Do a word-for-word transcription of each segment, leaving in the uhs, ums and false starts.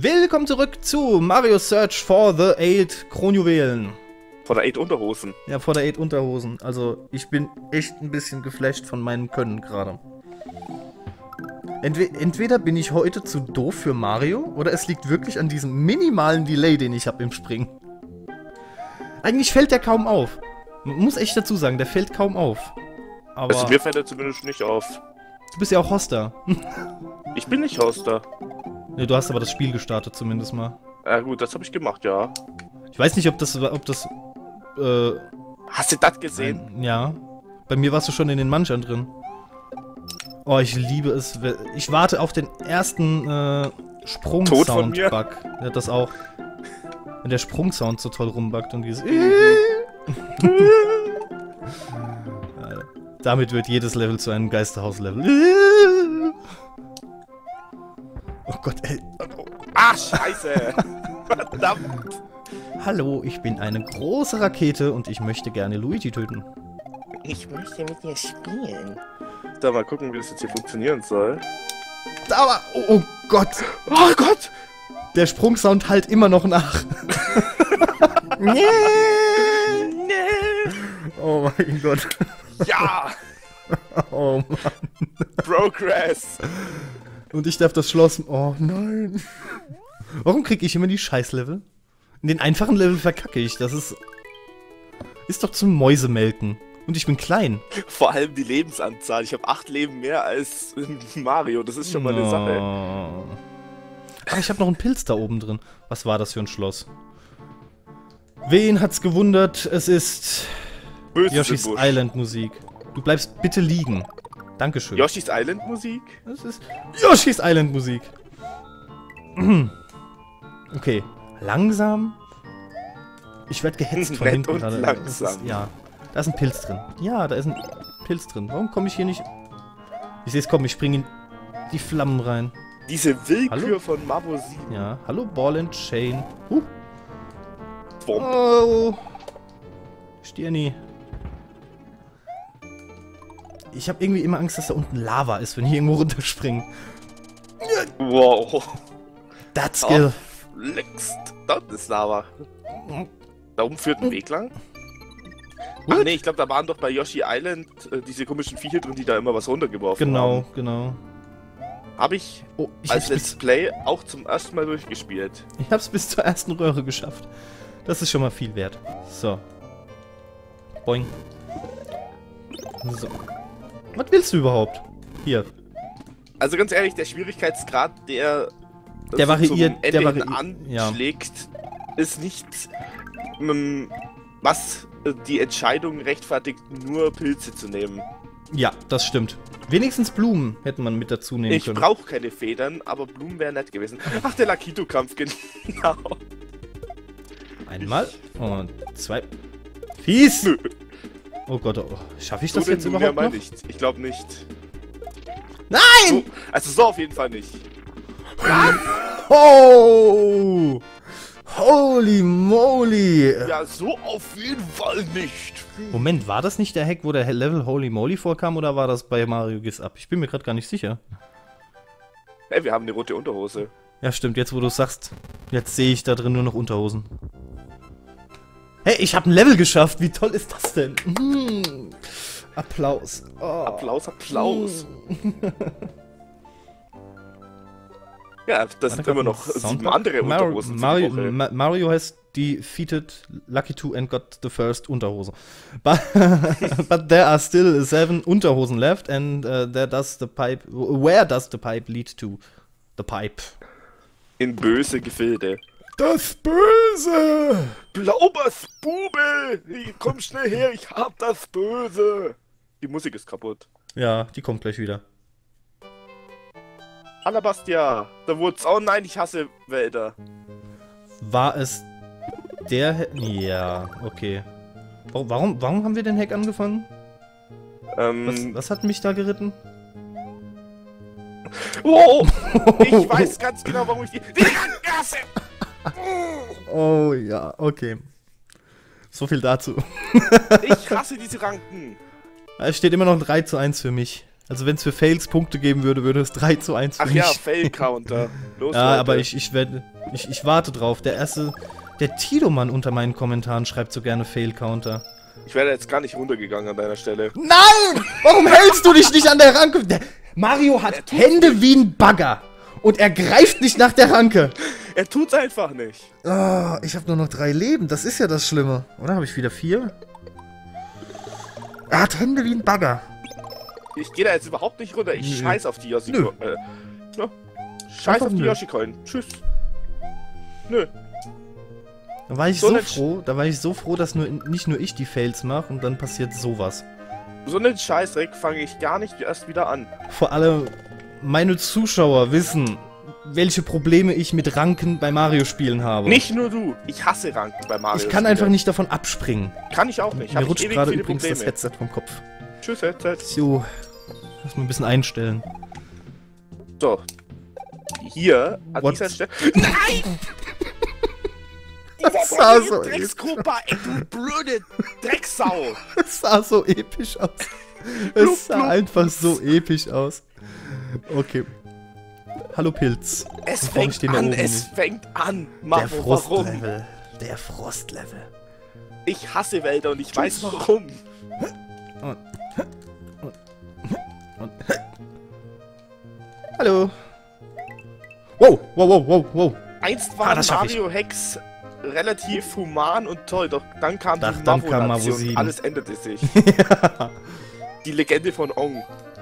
Willkommen zurück zu Mario Search for the Eight Kronjuwelen. Vor der Eight Unterhosen. Ja, vor der Eight Unterhosen. Also, ich bin echt ein bisschen geflasht von meinem Können gerade. Entwe entweder bin ich heute zu doof für Mario, oder es liegt wirklich an diesem minimalen Delay, den ich habe im Springen. Eigentlich fällt der kaum auf. Man muss echt dazu sagen, der fällt kaum auf. Aber Also mir fällt er zumindest nicht auf. du bist ja auch Hoster. Ich bin nicht Hoster. Ne, du hast aber das Spiel gestartet zumindest mal. Ja gut, das habe ich gemacht, ja. Ich weiß nicht, ob das, ob das, äh... Hast du das gesehen? Ein, ja. Bei mir warst du schon in den Manchern drin. Oh, ich liebe es. Ich warte auf den ersten, äh, Sprung-Sound-Bug. Ja, das auch. Wenn der Sprung-Sound so toll rumbackt und dieses... Damit wird jedes Level zu einem Geisterhaus-Level. Oh Gott, ey. Ah, scheiße! Verdammt! Hallo, ich bin eine große Rakete und ich möchte gerne Luigi töten. Ich möchte mit dir spielen. Da mal gucken, wie das jetzt hier funktionieren soll. Aber, oh Gott! Oh Gott! Der Sprungsound halt immer noch nach. Nee! Oh mein Gott. Ja! Oh Mann. Progress! Und ich darf das Schloss... Oh nein. Warum kriege ich immer die Scheißlevel? In den einfachen Level verkacke ich. Das ist... Ist doch zum Mäusemelken. Und ich bin klein. Vor allem die Lebensanzahl. Ich habe acht Leben mehr als Mario. Das ist schon mal eine Oh. Sache. Aber ich habe noch einen Pilz da oben drin. Was war das für ein Schloss? Wen hat's gewundert? Es ist... Böses Yoshi's im Busch. Island Musik. Du bleibst bitte liegen. Dankeschön. Yoshi's Island Musik? Das ist Yoshi's Island Musik. Okay, langsam. Ich werde gehetzt von Nett hinten und gerade. langsam. Das ist, ja, da ist ein Pilz drin. Ja, da ist ein Pilz drin. Warum komme ich hier nicht... Ich sehe es kommen, ich springe in die Flammen rein. Diese Willkür Hallo? von Mabo sieben. Ja, hallo Ball and Chain. Huh. Womp. Oh. Stirni. Ich habe irgendwie immer Angst, dass da unten Lava ist, wenn ich irgendwo runterspringe. Wow. That skill. Flixt. Dort ist Lava. Da oben führt ein Weg lang. Ach What? nee, ich glaube, da waren doch bei Yoshi Island äh, diese komischen Viecher drin, die da immer was runtergeworfen Genau, haben. genau. Habe ich Oh, ich als hab's, Let's bis, Play auch zum ersten Mal durchgespielt. ich hab's bis zur ersten Röhre geschafft. Das ist schon mal viel wert. So. Boing. So. Was willst du überhaupt? Hier. Also ganz ehrlich, der Schwierigkeitsgrad, der, Der so variiert- zum Ende der hin vari- ja. anschlägt, ist nicht, ähm, was äh, die Entscheidung rechtfertigt, nur Pilze zu nehmen. Ja, das stimmt. Wenigstens Blumen hätte man mit dazu nehmen Ich können. brauche keine Federn, aber Blumen wären nett gewesen. Ach, der Lakito-Kampf, genau. Einmal und zwei. Fies! Nö. Oh Gott, oh. Schaffe ich So das denn jetzt nunmehr überhaupt mal noch? nicht. Ich glaube nicht. Nein! So, also so auf jeden Fall nicht. Oh! Holy moly! Ja, so auf jeden Fall nicht. Moment, war das nicht der Hack, wo der Level Holy Moly vorkam, oder war das bei Mario Giz Up? Ich bin mir gerade gar nicht sicher. Hey, wir haben eine rote Unterhose. Ja, stimmt, jetzt wo du sagst, jetzt sehe ich da drin nur noch Unterhosen. Hey, ich habe ein Level geschafft, wie toll ist das denn? Mm. Applaus. Oh. Applaus, Applaus. Mm. Ja, das War sind da immer grad noch ein sieben Soundbug? andere Mar Unterhosen. für Mario, die Woche. Ma Mario has defeated Lucky Two and got the first Unterhose. But, but there are still seven Unterhosen left, and uh, there does the pipe. Where does the pipe lead to? The pipe. In böse Gefilde. Das Böse! Blaubers Bube! Komm schnell her, ich hab das Böse! Die Musik ist kaputt. Ja, die kommt gleich wieder. Alabastia! Da wurd's. Oh nein, ich hasse Wälder. War es der Hack? Ja, okay. Wa- Warum, warum haben wir den Hack angefangen? Ähm. Was, was hat mich da geritten? Wow! Ich weiß ganz genau, warum ich die. Die hasse! Oh ja, okay. So viel dazu. Ich hasse diese Ranken! Es steht immer noch drei zu eins für mich. Also wenn es für Fails Punkte geben würde, würde es drei zu eins für Ach mich. ja, Fail-Counter. Los, Ja, Leute. aber ich, ich werde, ich, ich warte drauf. Der erste, der Tilo-Mann unter meinen Kommentaren schreibt so gerne Fail-Counter. Ich wäre jetzt gar nicht runtergegangen an deiner Stelle. Nein! Warum hältst du dich nicht an der Ranke? Der Mario hat Hände wie ein Bagger. Und er greift nicht nach der Ranke. Er tut's einfach nicht. Oh, ich habe nur noch drei Leben. Das ist ja das Schlimme. Oder habe ich wieder vier? Er hat Hände wie ein Bagger. Ich gehe da jetzt überhaupt nicht runter. Ich Nö. scheiß auf die Yoshi. Nö. Äh, ja. Scheiß Einfach auf die nö. Yoshi-Coin. Tschüss. Nö. Da war ich So so, eine froh, da war ich so froh, dass nur, nicht nur ich die Fails mache und dann passiert sowas. So einen Scheißdreck fange ich gar nicht erst wieder an. Vor allem meine Zuschauer wissen, welche Probleme ich mit Ranken bei Mario-Spielen habe. Nicht nur du. Ich hasse Ranken bei Mario. Ich kann einfach nicht davon abspringen. Kann ich auch nicht. Mir Hab rutscht ich ewig gerade viele übrigens Probleme. das Headset vom Kopf. Tschüss, Headset. So, lass mal ein bisschen einstellen. So. Hier, an What? dieser Stelle. Nein! Das sah so Drecksgruppe, ey, du blöde Drecksau! Es sah so episch aus. Blub, Es sah blub. einfach so episch aus. Okay. Hallo Pilz. Es Und warum fängt stehen da an, oben es nicht? fängt an! Der Mamo, warum? Frostlevel. Der Frostlevel. Ich hasse Wälder und ich weiß warum. Und, und, und. Hallo. Wow, wow, wow, wow, wow. Einst Ah, waren das schaff ich. Mario-Hacks relativ human und toll, doch dann kam Ach, die dann kam Mavo Mavo-Nation. sieben. Alles änderte sich. Ja. Die Legende von Ong.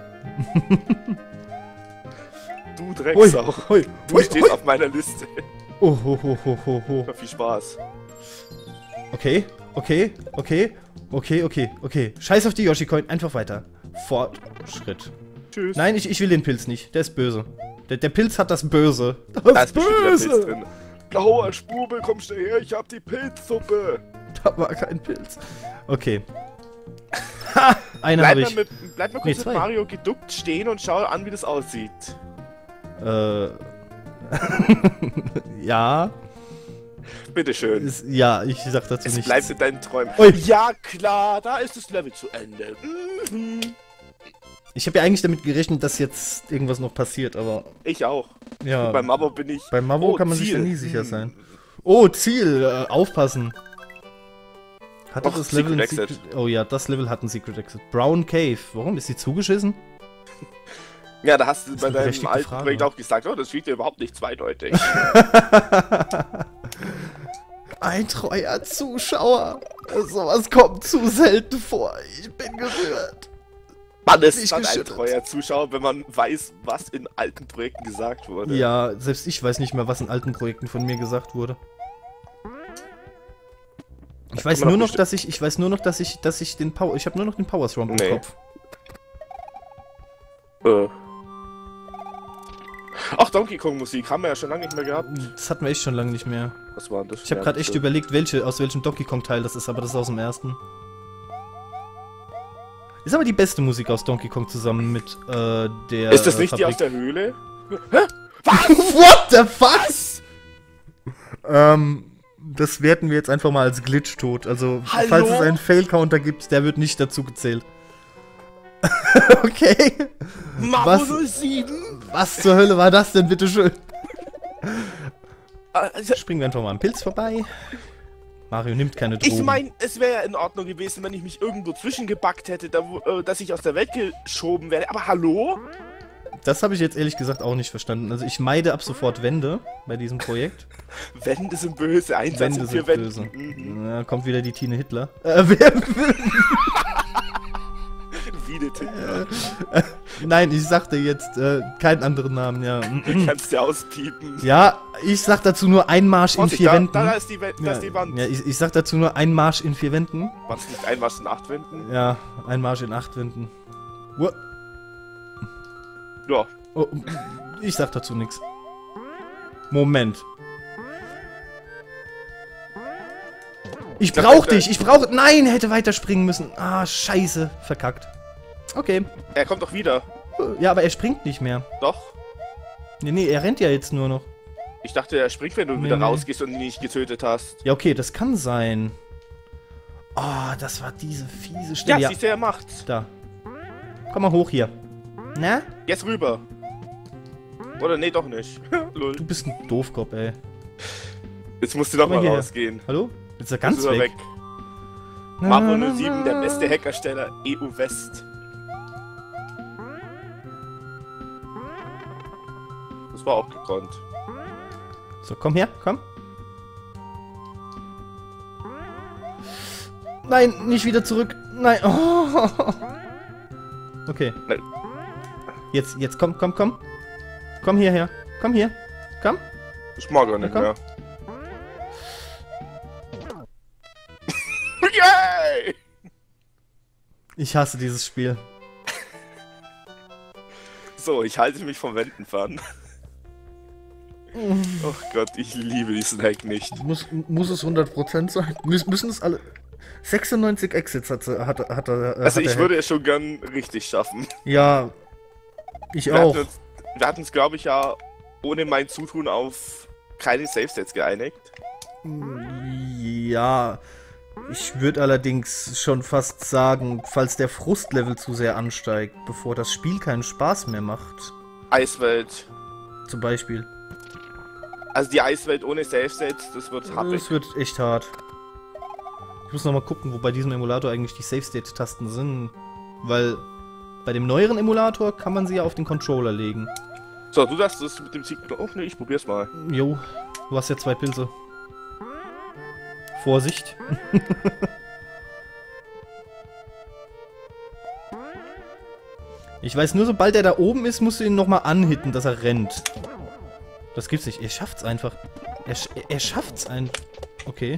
Du Hui, Drecksau. hui, Du hui, stehst hui. auf meiner Liste. Oh, ho, ho, ho, ho, ho. Viel Spaß. Okay, okay, okay, okay, okay, okay. Scheiß auf die Yoshi-Coin, einfach weiter. Fortschritt. Tschüss. Nein, ich, ich will den Pilz nicht. Der ist böse. Der, der Pilz hat das Böse. Das Da ist bestimmt wieder Pilz Böse. drin. Blauer Spube, komm schnell her, ich hab die Pilzsuppe. Da war kein Pilz. Okay. Ha! Eine Bleib habe mal, ich. mit, bleib mal kurz Nee, mit zwei. Mario geduckt stehen und schau an, wie das aussieht. Äh. Ja. Bitteschön. Ist, ja, ich sag dazu Es nichts. bleibt in deinen Träumen. Ui. Ja klar, da ist das Level zu Ende. Mhm. Ich habe ja eigentlich damit gerechnet, dass jetzt irgendwas noch passiert, aber Ich auch. ja. Beim Mabo bin ich... Beim Mavo Oh, kann man sich Ziel. ja nie sicher Hm. sein. Oh, Ziel! Äh, aufpassen. Hatte Och, das Level Secret ein Exit. Secret... Oh ja, das Level hat ein Secret Exit. Brown Cave. Warum? Ist die zugeschissen? Ja, da hast du bei eine deinem berechtigte alten Frage, Projekt ne? auch gesagt, oh, das spielt ja überhaupt nicht zweideutig. Ein treuer Zuschauer. Sowas kommt zu selten vor. Ich bin gerührt. Man ist Nicht dann ein geschüttelt. treuer Zuschauer, wenn man weiß, was in alten Projekten gesagt wurde. Ja, selbst ich weiß nicht mehr, was in alten Projekten von mir gesagt wurde. Ich Das weiß kann man nur doch noch, dass ich, ich weiß nur noch, dass ich, dass ich den Power, ich habe nur noch den Power Swamp Nee. im Kopf. Äh. Ach, Donkey Kong Musik haben wir ja schon lange nicht mehr gehabt. Das hatten wir echt schon lange nicht mehr. Was war denn das? Ich habe Ja, gerade echt das- überlegt, welche, aus welchem Donkey Kong Teil das ist, aber das ist aus dem ersten. Ist aber die beste Musik aus Donkey Kong zusammen mit äh, der. Ist das nicht äh, die aus Fabrik. der Höhle? What the fuck? Ähm, das werten wir jetzt einfach mal als Glitch tot. Also, Hallo? falls es einen Fail-Counter gibt, der wird nicht dazu gezählt. Okay. Mamo Was? null sieben? Was zur Hölle war das denn, bitteschön? Also, Springen wir einfach mal am Pilz vorbei. Mario nimmt keine Drogen. ich meine, es wäre ja in Ordnung gewesen, wenn ich mich irgendwo zwischengebackt hätte, da, wo, äh, dass ich aus der Welt geschoben werde. Aber hallo? Das habe ich jetzt ehrlich gesagt auch nicht verstanden. Also ich meide ab sofort Wände bei diesem Projekt. Wände sind böse, Einsatz Wände in sind vier böse. Wänden. Mhm. Ja, kommt wieder die Tine Hitler. Äh, wer, Wie eine Tinder. nein, ich sagte jetzt äh, keinen anderen Namen, ja. Du kannst ja auspiepen. Ja, ich sag dazu nur ein Marsch in Vorsicht, vier da, Wänden. da ist die, Wä- da ja, ist die Wand. ja, ich, ich sag dazu nur ein Marsch in vier Wänden. Was nicht einmal in acht Wänden? Ja, ein Marsch in acht Wänden. Uah. Ja. Oh, ich sag dazu nichts. Moment. Ich Das brauch hätte- dich, ich brauch... Nein, hätte weiterspringen müssen. Ah, scheiße. Verkackt. Okay. Er kommt doch wieder. Ja, aber er springt nicht mehr. Doch. Nee, nee, er rennt ja jetzt nur noch. Ich dachte, er springt, wenn du Nee, wieder nee. rausgehst und ihn nicht getötet hast. Ja, okay, das kann sein. Oh, das war diese fiese Ja, Stelle. Ja, siehst du, er macht's. da. Komm mal hoch hier. Na? Jetzt rüber. Oder nee, doch nicht. Lol. Du bist ein Doofkopf, ey. Jetzt musst du doch mal hier. rausgehen. Hallo? Ist er ganz Jetzt ist er weg? weg. Marvel null sieben, der beste Hackersteller E U West. Das war auch gekonnt. So, komm her, komm. Nein, nicht wieder zurück. Nein. Oh. Okay. Nein. Jetzt, jetzt komm, komm, komm. Komm hierher. Komm hier. Komm. Ich mag er nicht Ja, mehr. Yay! Ich hasse dieses Spiel. So, ich halte mich vom Wänden fern. Oh Gott, ich liebe diesen Hack nicht. Muss, muss es hundert Prozent sein? Müs müssen es alle... sechsundneunzig Exits hat, hat, hat, hat er. Also hat ich er würde es schon gern richtig schaffen. Ja, ich Wir auch. hatten uns, wir hatten uns, glaube ich, ja ohne mein Zutun auf keine Save-Sets geeinigt. Ja, ich würde allerdings schon fast sagen, falls der Frustlevel zu sehr ansteigt, bevor das Spiel keinen Spaß mehr macht. Eiswelt. Zum Beispiel. Also die Eiswelt ohne Save-Sets, das wird happig. Das wird echt hart. Ich muss nochmal gucken, wo bei diesem Emulator eigentlich die Save-State-Tasten sind. Weil bei dem neueren Emulator kann man sie ja auf den Controller legen. So, du sagst das mit dem Sieg. Oh ne, ich probier's mal. Jo, du hast ja zwei Pilze. Vorsicht. Ich weiß nur, sobald er da oben ist, musst du ihn nochmal anhitten, dass er rennt. Das gibt's nicht. Er schafft's einfach. Er, sch er schafft's einfach. Okay.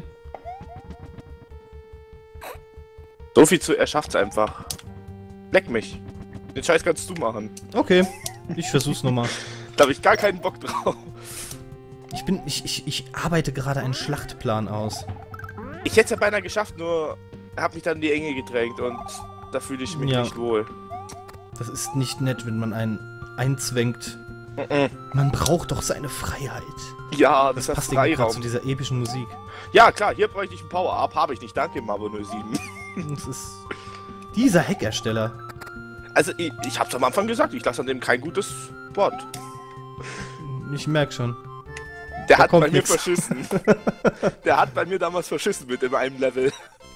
So viel zu, er schafft's einfach. Leck mich. Den Scheiß kannst du machen. Okay. Ich versuch's nochmal. Da habe ich gar keinen Bock drauf. Ich bin. Ich, ich, ich arbeite gerade einen Schlachtplan aus. Ich hätte es ja beinahe geschafft, nur habe mich dann in die Enge gedrängt und da fühle ich mich Ja. nicht wohl. Das ist nicht nett, wenn man einen einzwängt. Mhm. Man braucht doch seine Freiheit. Ja, das, Das ist passt irgendwie gerade Freiraum. zu dieser epischen Musik. Ja, klar, hier bräuchte ich ein Power-Up, habe ich nicht. Danke, Marvel null sieben. Das ist. Dieser Hackersteller. Also, ich, ich hab's am Anfang gesagt, ich lasse an dem kein gutes Wort. Ich merk schon. Der Da hat kommt bei mir nix. verschissen. Der hat bei mir damals verschissen mit in einem Level.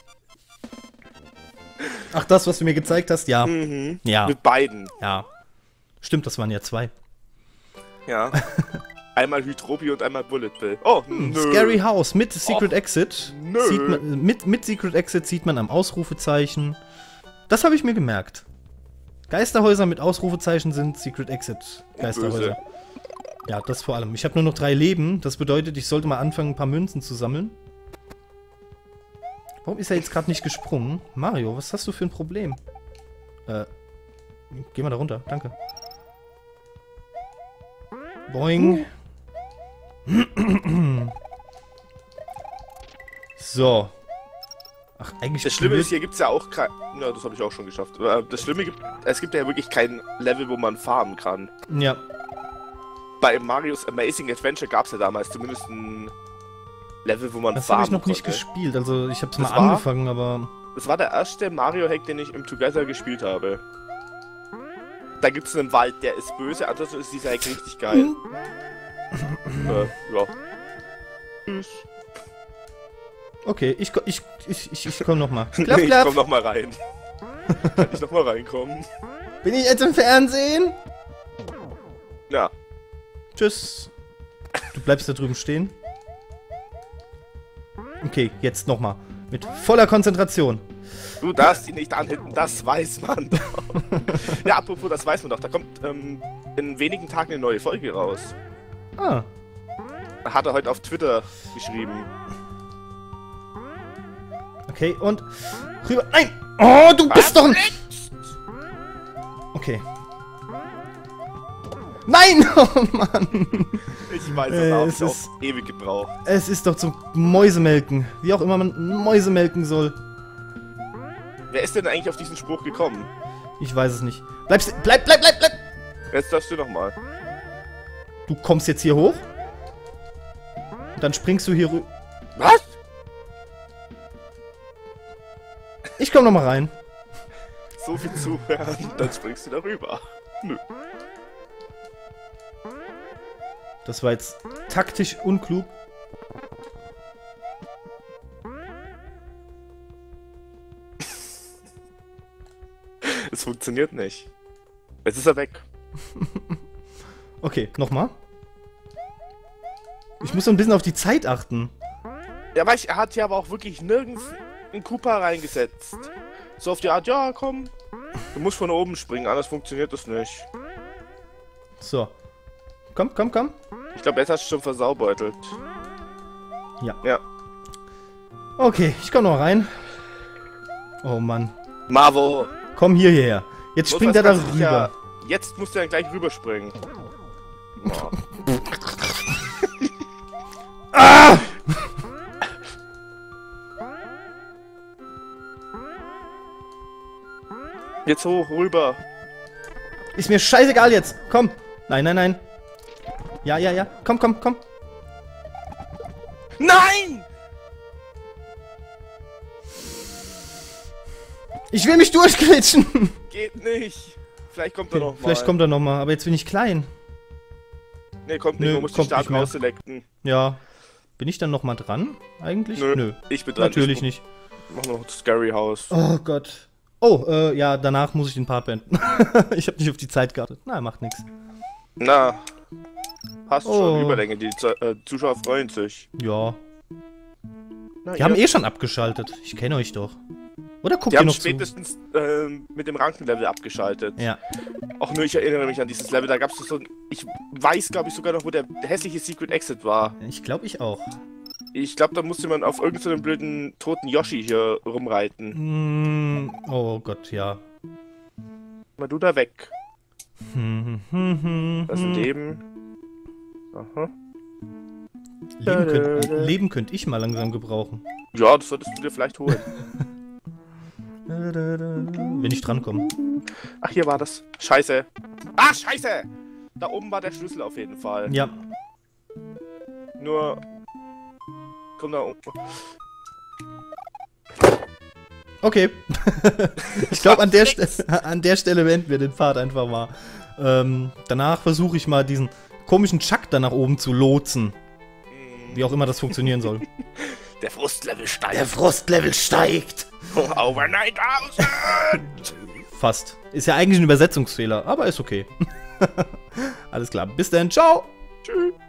Ach, das, was du mir gezeigt hast? Ja. Mhm. Ja. Mit beiden. Ja. Stimmt, das waren ja zwei. Ja. Einmal Hydropie und einmal Bullet Bill. Oh, Hm, nö. Scary House mit Secret Och, Exit. nö. Sieht man, mit, mit Secret Exit sieht man am Ausrufezeichen. Das habe ich mir gemerkt. Geisterhäuser mit Ausrufezeichen sind Secret Exit Geisterhäuser. Böse. Ja, das vor allem. Ich habe nur noch drei Leben. Das bedeutet, ich sollte mal anfangen, ein paar Münzen zu sammeln. Warum ist er jetzt gerade nicht gesprungen? Mario, was hast du für ein Problem? Äh, geh mal da runter. Danke. Boing. So. Ach, eigentlich... Das Schlimme ist, hier gibt's ja auch kein... Ja, das habe ich auch schon geschafft. Aber das Schlimme gibt... Es gibt ja wirklich kein Level, wo man farmen kann. Ja. Bei Mario's Amazing Adventure gab's ja damals zumindest ein Level, wo man Das habe farmen ich noch nicht konnte. gespielt. Also, ich habe es mal Das war- angefangen, aber... Das war der erste Mario-Hack, den ich im Together gespielt habe. Da gibt's einen Wald, der ist böse, ansonsten ist dieser Hack richtig geil. äh, ja. Tschüss. Okay, ich, ko- ich, ich, ich, ich komm nochmal. Nee, Klapp, ich klapp. komm noch mal rein. Kann ich noch mal reinkommen? Bin ich jetzt im Fernsehen? Ja. Tschüss. Du bleibst da drüben stehen. Okay, jetzt nochmal. Mit voller Konzentration. Du darfst ihn nicht anhitten, das weiß man doch. Ja, apropos, das weiß man doch. Da kommt ähm, in wenigen Tagen eine neue Folge raus. Ah, Hat er heute auf Twitter geschrieben. okay, und rüber. Nein! Oh, du bist doch ein... Okay. Nein! Oh Mann! Ich weiß, Äh, das es habe ich ist- auch ewig gebraucht. Es ist doch zum Mäusemelken. Wie auch immer man Mäuse melken soll. Wer ist denn eigentlich auf diesen Spruch gekommen? Ich weiß es nicht. Bleib, sti- bleib, bleib, bleib, bleib! Jetzt darfst du noch mal. Du kommst jetzt hier hoch. Und dann springst du hier rüber. Was? Ich komm noch mal rein. So viel zuhören, dann springst du darüber. Nö. Das war jetzt taktisch unklug. Es funktioniert nicht. Jetzt ist er weg. Okay, nochmal. Ich muss so ein bisschen auf die Zeit achten. Ja, weil er hat ja aber auch wirklich nirgends einen Koopa reingesetzt. So auf die Art, ja, komm. Du musst von oben springen, anders funktioniert das nicht. So. Komm, komm, komm. Ich glaube, jetzt hast du schon versaubeutelt. Ja. Ja. Okay, ich komm noch rein. Oh Mann. Marvo! Komm hier hierher. Jetzt springt er da rüber. Ja, jetzt musst du dann gleich rüberspringen. Oh. Ah! Jetzt hoch, rüber. Ist mir scheißegal jetzt. Komm. Nein, nein, nein. Ja, ja, ja. Komm, komm, komm. Nein! Ich will mich durchglitschen. Geht nicht. Vielleicht kommt er Okay, noch mal. vielleicht kommt er noch mal, aber jetzt bin ich klein. Nee, kommt nicht. Nö, Man muss den kommt Start nicht mehr. rausselekten. Ja. Bin ich dann noch mal dran? Eigentlich? Nö, Nö. ich bin dran. Natürlich ich nicht. Machen wir noch das Scary House. Oh Gott. Oh, äh, ja, danach muss ich den Part beenden. Ich habe nicht auf die Zeit geachtet. Na, macht nichts. Na. Passt Oh. schon. Überlänge. Die Zu äh, Zuschauer freuen sich. Ja. Na, Die ihr- haben eh schon abgeschaltet. Ich kenne euch doch. Oder guckt Die ihr haben noch zu? spätestens ähm, mit dem Rankenlevel abgeschaltet. Ja. Auch nur, ich erinnere mich an dieses Level. Da gab es so ein. Ich weiß, glaube ich, sogar noch, wo der hässliche Secret Exit war. Ich glaube, ich auch. Ich glaube, da musste man auf irgendeinem so blöden toten Yoshi hier rumreiten. Mm, oh Gott, ja. Mal du da weg. Hm, hm, hm, Das ist ein hm. Leben. Aha. Leben könnt, Leben könnt ich mal langsam gebrauchen. Ja, das solltest du dir vielleicht holen. Wenn ich drankomme. Ach, hier war das. Scheiße. Ah, scheiße! Da oben war der Schlüssel auf jeden Fall. Ja. Nur... Komm da oben. Okay. Ich glaube, an, der Ste- an der Stelle beenden wir den Pfad einfach mal. Ähm, danach versuche ich mal diesen komischen Chuck da nach oben zu lotsen. Wie auch immer das funktionieren soll. Der Frustlevel steigt. Der Frustlevel steigt. Over nine thousand! Fast. Ist ja eigentlich ein Übersetzungsfehler, aber ist okay. Alles klar. Bis dann. Ciao. Tschüss.